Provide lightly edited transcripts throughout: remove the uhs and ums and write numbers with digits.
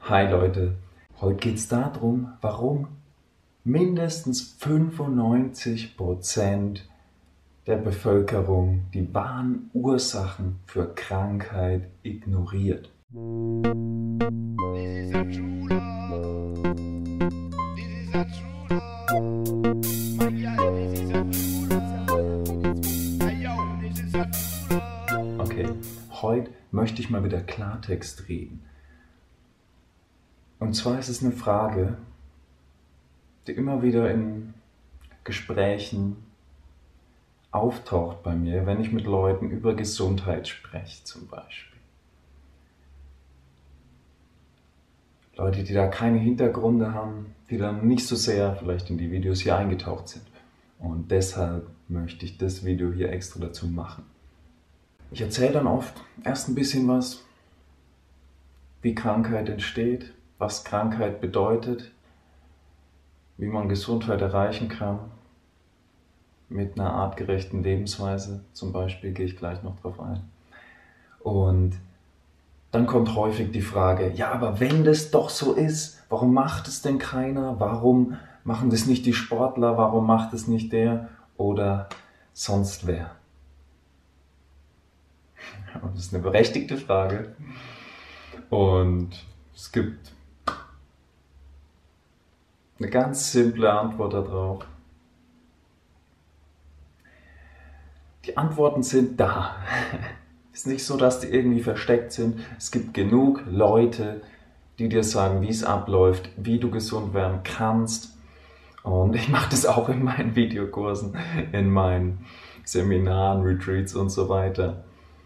Hi Leute, heute geht es darum, warum mindestens 95% der Bevölkerung die wahren Ursachen für Krankheit ignoriert. Okay, heute möchte ich mal wieder Klartext reden. Und zwar ist es eine Frage, die immer wieder in Gesprächen auftaucht bei mir, wenn ich mit Leuten über Gesundheit spreche zum Beispiel. Leute, die da keine Hintergründe haben, die dann nicht so sehr vielleicht in die Videos hier eingetaucht sind. Und deshalb möchte ich das Video hier extra dazu machen. Ich erzähle dann oft erst ein bisschen was, wie Krankheit entsteht, was Krankheit bedeutet, wie man Gesundheit erreichen kann, mit einer artgerechten Lebensweise zum Beispiel, gehe ich gleich noch drauf ein. Und dann kommt häufig die Frage, ja, aber wenn das doch so ist, warum macht es denn keiner? Warum machen das nicht die Sportler? Warum macht es nicht der oder sonst wer? Und das ist eine berechtigte Frage. Und es gibt eine ganz simple Antwort darauf. Die Antworten sind da. Es ist nicht so, dass die irgendwie versteckt sind. Es gibt genug Leute, die dir sagen, wie es abläuft, wie du gesund werden kannst. Und ich mache das auch in meinen Videokursen, in meinen Seminaren, Retreats und so weiter.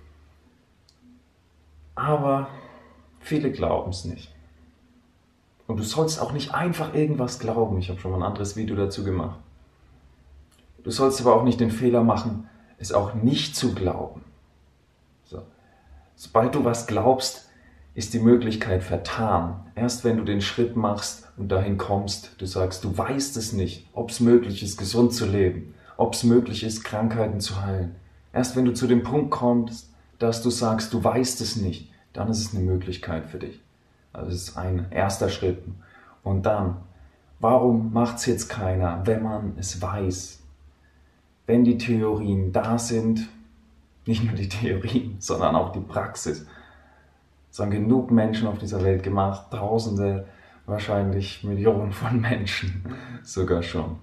Aber viele glauben es nicht. Und du sollst auch nicht einfach irgendwas glauben. Ich habe schon mal ein anderes Video dazu gemacht. Du sollst aber auch nicht den Fehler machen, es auch nicht zu glauben. So. Sobald du was glaubst, ist die Möglichkeit vertan. Erst wenn du den Schritt machst und dahin kommst, du sagst, du weißt es nicht, ob es möglich ist, gesund zu leben, ob es möglich ist, Krankheiten zu heilen. Erst wenn du zu dem Punkt kommst, dass du sagst, du weißt es nicht, dann ist es eine Möglichkeit für dich. Also das ist ein erster Schritt. Und dann, warum macht es jetzt keiner, wenn man es weiß? Wenn die Theorien da sind, nicht nur die Theorien, sondern auch die Praxis. Es haben genug Menschen auf dieser Welt gemacht, Tausende, wahrscheinlich Millionen von Menschen sogar schon.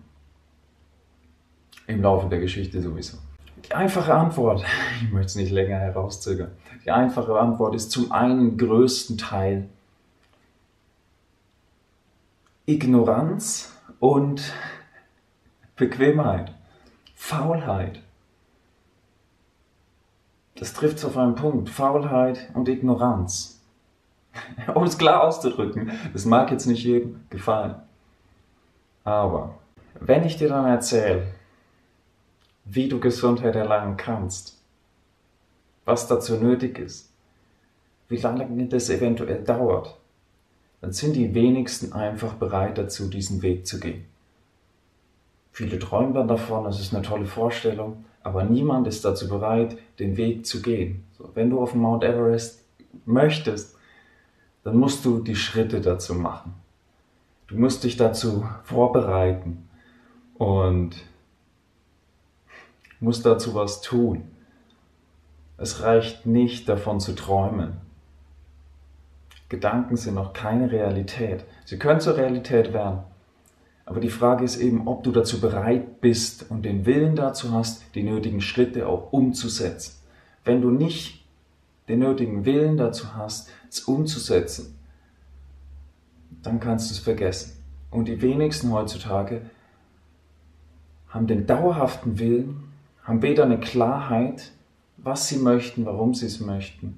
Im Laufe der Geschichte sowieso. Die einfache Antwort, ich möchte es nicht länger herauszögern, die einfache Antwort ist zum einen größten Teil Ignoranz und Bequemheit, Faulheit. Das trifft es auf einen Punkt. Faulheit und Ignoranz. Um es klar auszudrücken, das mag jetzt nicht jedem gefallen. Aber wenn ich dir dann erzähle, wie du Gesundheit erlangen kannst, was dazu nötig ist, wie lange das eventuell dauert, dann sind die wenigsten einfach bereit dazu, diesen Weg zu gehen. Viele träumen dann davon, das ist eine tolle Vorstellung, aber niemand ist dazu bereit, den Weg zu gehen. So, wenn du auf Mount Everest möchtest, dann musst du die Schritte dazu machen. Du musst dich dazu vorbereiten und musst dazu was tun. Es reicht nicht, davon zu träumen. Gedanken sind noch keine Realität. Sie können zur Realität werden. Aber die Frage ist eben, ob du dazu bereit bist und den Willen dazu hast, die nötigen Schritte auch umzusetzen. Wenn du nicht den nötigen Willen dazu hast, es umzusetzen, dann kannst du es vergessen. Und die wenigsten heutzutage haben den dauerhaften Willen, haben weder eine Klarheit, was sie möchten, warum sie es möchten.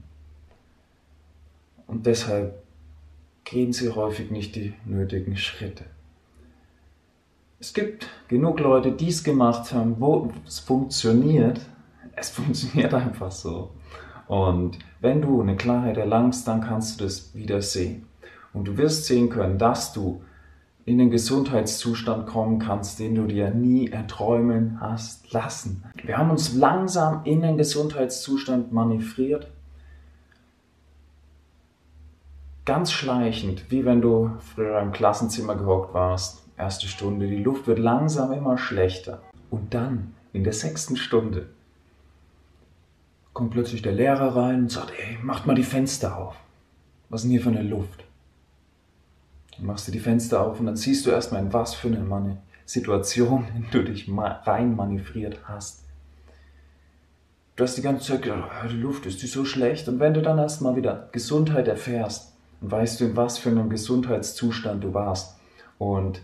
Und deshalb gehen sie häufig nicht die nötigen Schritte. Es gibt genug Leute, die es gemacht haben, wo es funktioniert. Es funktioniert einfach so. Und wenn du eine Klarheit erlangst, dann kannst du das wieder sehen. Und du wirst sehen können, dass du in den Gesundheitszustand kommen kannst, den du dir nie erträumen hast lassen. Wir haben uns langsam in den Gesundheitszustand manövriert. ganz schleichend, wie wenn du früher im Klassenzimmer gehockt warst, erste Stunde, die Luft wird langsam immer schlechter. Und dann, in der 6. Stunde, kommt plötzlich der Lehrer rein und sagt, ey, macht mal die Fenster auf. Was ist denn hier für eine Luft? Dann machst du die Fenster auf und dann siehst du erstmal, in was für eine Situation, in die du dich rein manövriert hast. Du hast die ganze Zeit gedacht, oh, die Luft ist die so schlecht. Und wenn du dann erstmal wieder Gesundheit erfährst, dann weißt du, in was für einem Gesundheitszustand du warst. Und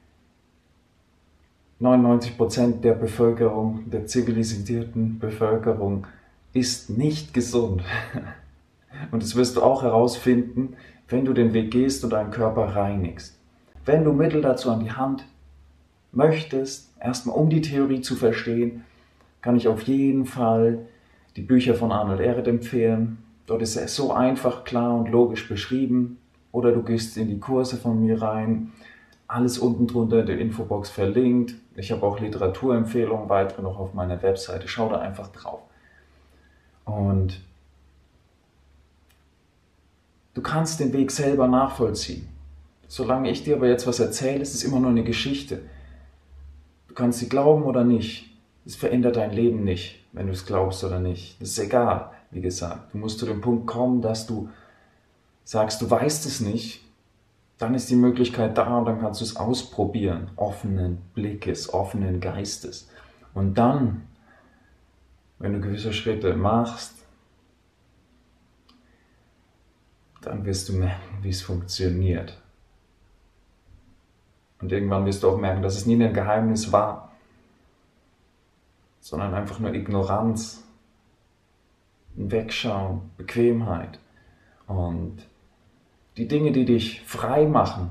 99% der Bevölkerung, der zivilisierten Bevölkerung, ist nicht gesund. Und das wirst du auch herausfinden, wenn du den Weg gehst und deinen Körper reinigst. Wenn du Mittel dazu an die Hand möchtest, erstmal um die Theorie zu verstehen, kann ich auf jeden Fall die Bücher von Arnold Ehret empfehlen. Dort ist es so einfach, klar und logisch beschrieben. Oder du gehst in die Kurse von mir rein. Alles unten drunter in der Infobox verlinkt. Ich habe auch Literaturempfehlungen weitere noch auf meiner Webseite. Schau da einfach drauf. Und du kannst den Weg selber nachvollziehen. Solange ich dir aber jetzt was erzähle, ist es immer nur eine Geschichte. Du kannst sie glauben oder nicht. Es verändert dein Leben nicht, wenn du es glaubst oder nicht. Das ist egal, wie gesagt. Du musst zu dem Punkt kommen, dass du sagst, du weißt es nicht. Dann ist die Möglichkeit da und dann kannst du es ausprobieren. Offenen Blickes, offenen Geistes. Und dann, wenn du gewisse Schritte machst, dann wirst du merken, wie es funktioniert. Und irgendwann wirst du auch merken, dass es nie ein Geheimnis war, sondern einfach nur Ignoranz, ein Wegschauen, Bequemheit. Und die Dinge, die dich frei machen,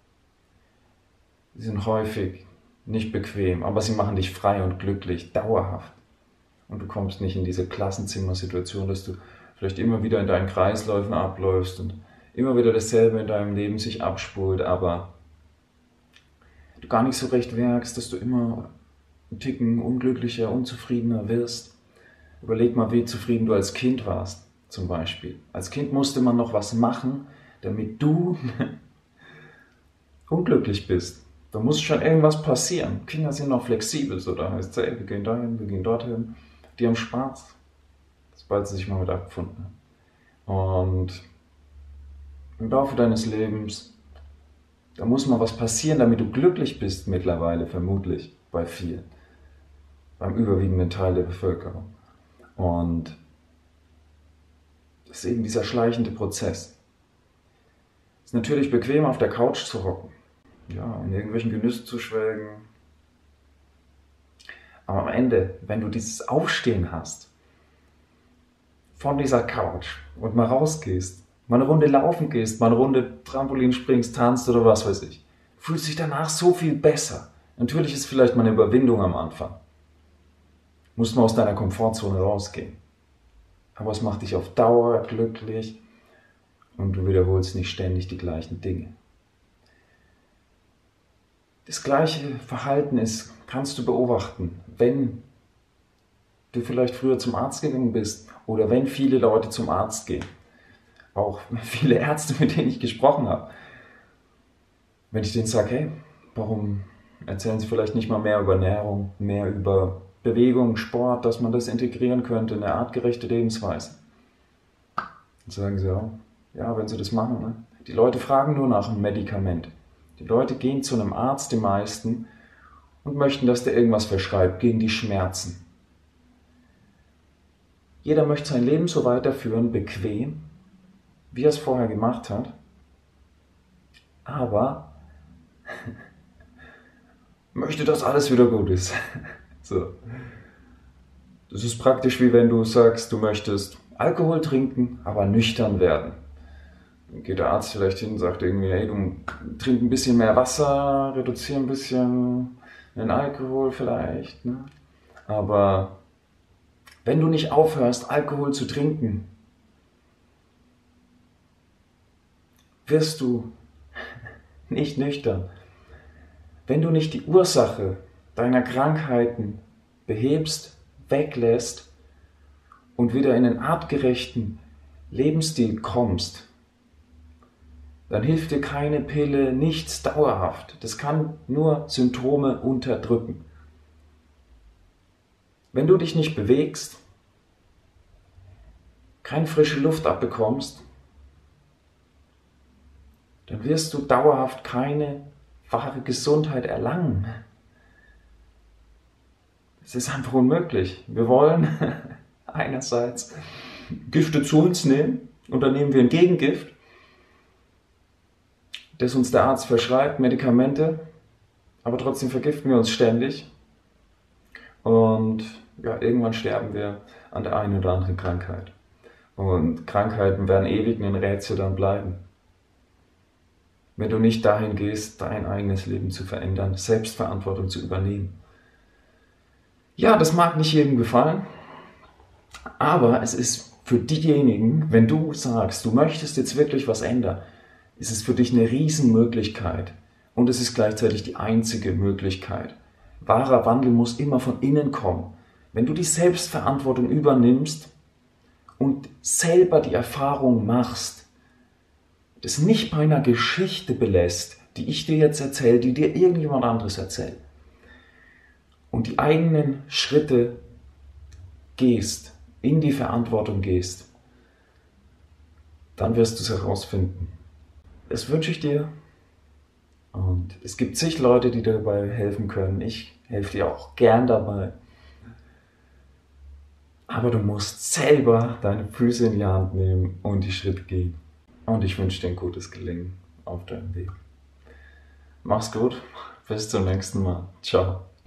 die sind häufig nicht bequem, aber sie machen dich frei und glücklich, dauerhaft. Und du kommst nicht in diese Klassenzimmersituation, dass du vielleicht immer wieder in deinen Kreisläufen abläufst und immer wieder dasselbe in deinem Leben sich abspult, aber du gar nicht so recht merkst, dass du immer ein Ticken unglücklicher, unzufriedener wirst. Überleg mal, wie zufrieden du als Kind warst, zum Beispiel. Als Kind musste man noch was machen, damit du unglücklich bist. Da muss schon irgendwas passieren. Kinder sind noch flexibel, so da heißt es, ey, wir gehen dahin, wir gehen dorthin. Die haben Spaß, sobald sie sich mal mit abgefunden haben. Und im Laufe deines Lebens, da muss mal was passieren, damit du glücklich bist mittlerweile, vermutlich, bei vielen. Beim überwiegenden Teil der Bevölkerung. Und das ist eben dieser schleichende Prozess. Es ist natürlich bequem, auf der Couch zu hocken, ja, in irgendwelchen Genüssen zu schwelgen. Aber am Ende, wenn du dieses Aufstehen hast, von dieser Couch und mal rausgehst, mal eine Runde laufen gehst, mal eine Runde Trampolin springst, tanzt oder was weiß ich, fühlst dich danach so viel besser. Natürlich ist vielleicht mal eine Überwindung am Anfang. Musst mal aus deiner Komfortzone rausgehen. Aber es macht dich auf Dauer glücklich und du wiederholst nicht ständig die gleichen Dinge. Das gleiche Verhalten kannst du beobachten, wenn du vielleicht früher zum Arzt gegangen bist oder wenn viele Leute zum Arzt gehen. Auch viele Ärzte, mit denen ich gesprochen habe. Wenn ich denen sage, hey, warum erzählen sie vielleicht nicht mal mehr über Ernährung, mehr über Bewegung, Sport, dass man das integrieren könnte, eine artgerechte Lebensweise. Dann sagen sie auch, ja, wenn sie das machen. Ne? Die Leute fragen nur nach einem Medikament. Die Leute gehen zu einem Arzt, die meisten, und möchten, dass der irgendwas verschreibt gegen die Schmerzen. Jeder möchte sein Leben so weiterführen, bequem, wie er es vorher gemacht hat, aber möchte, dass alles wieder gut ist. So. Das ist praktisch wie wenn du sagst, du möchtest Alkohol trinken, aber nüchtern werden. Dann geht der Arzt vielleicht hin und sagt irgendwie, hey, du trink ein bisschen mehr Wasser, reduziere ein bisschen den Alkohol vielleicht. Ne? Aber wenn du nicht aufhörst, Alkohol zu trinken, wirst du nicht nüchtern. Wenn du nicht die Ursache deiner Krankheiten behebst, weglässt und wieder in einen artgerechten Lebensstil kommst, dann hilft dir keine Pille, nichts dauerhaft. Das kann nur Symptome unterdrücken. Wenn du dich nicht bewegst, keine frische Luft abbekommst, dann wirst du dauerhaft keine wahre Gesundheit erlangen. Es ist einfach unmöglich. Wir wollen einerseits Gifte zu uns nehmen und dann nehmen wir ein Gegengift, das uns der Arzt verschreibt, Medikamente, aber trotzdem vergiften wir uns ständig und ja, irgendwann sterben wir an der einen oder anderen Krankheit. Und Krankheiten werden ewig ein Rätsel dann bleiben. Wenn du nicht dahin gehst, dein eigenes Leben zu verändern, Selbstverantwortung zu übernehmen. Ja, das mag nicht jedem gefallen, aber es ist für diejenigen, wenn du sagst, du möchtest jetzt wirklich was ändern, ist es für dich eine Riesenmöglichkeit und es ist gleichzeitig die einzige Möglichkeit. Wahrer Wandel muss immer von innen kommen. Wenn du die Selbstverantwortung übernimmst und selber die Erfahrung machst, das nicht bei einer Geschichte belässt, die ich dir jetzt erzähle, die dir irgendjemand anderes erzählt, und die eigenen Schritte gehst, in die Verantwortung gehst, dann wirst du es herausfinden. Das wünsche ich dir und es gibt zig Leute, die dir dabei helfen können. Ich helfe dir auch gern dabei. Aber du musst selber deine Füße in die Hand nehmen und die Schritte gehen. Und ich wünsche dir ein gutes Gelingen auf deinem Weg. Mach's gut, bis zum nächsten Mal. Ciao.